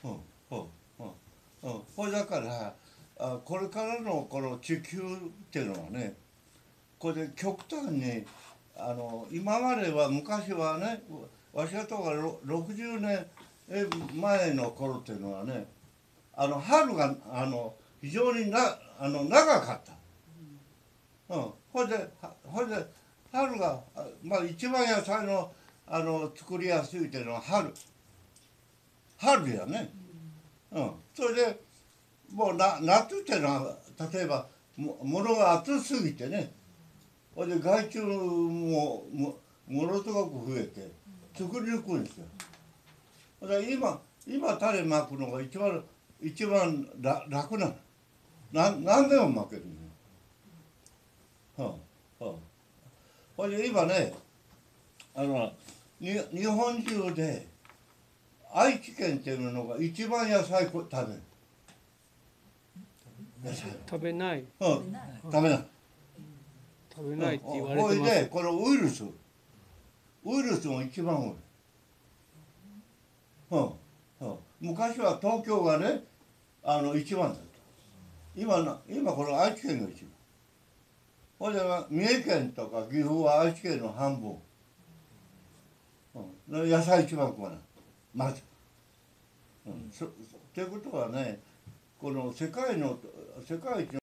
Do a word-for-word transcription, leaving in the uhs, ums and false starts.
うんうんうんうんこれだからあこれからのこの地球っていうのはねこれで極端にあの今までは昔はねわしがとかろくじゅうねんまえの頃っていうのはねあの春があの非常になあの長かった。うん、ほいでほいで春がまあ一番野菜のあの作りやすいっていうのは春春やね。うん、それでもうな夏っていうのは例えばも物が暑すぎてねほいで害虫ももものすごく増えて作りにくいんですよ。だから今今種まくのが一番一番楽楽なの。な何でもまけるのよ。はあはあ、ほいで今ねあのに日本中で愛知県っていうのが一番野菜食べる。野菜食べない。 うん、食べない。 食べないって言われほいてます。 でこのウイルスウイルスも一番多い。うんうん、昔は東京がねあの一番だった。今な今この愛知県が一番。ほいで三重県とか岐阜は愛知県の半分。うん、野菜一番食わないまず。うん、そということはねこの世界の世界一の